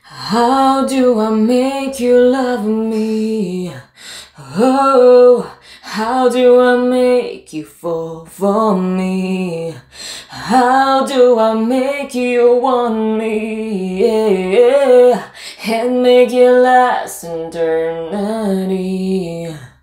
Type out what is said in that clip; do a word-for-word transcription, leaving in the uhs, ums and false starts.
How do I make you love me? Oh, how do I make you fall for me? How do I make you want me? Yeah, and make it last eternity.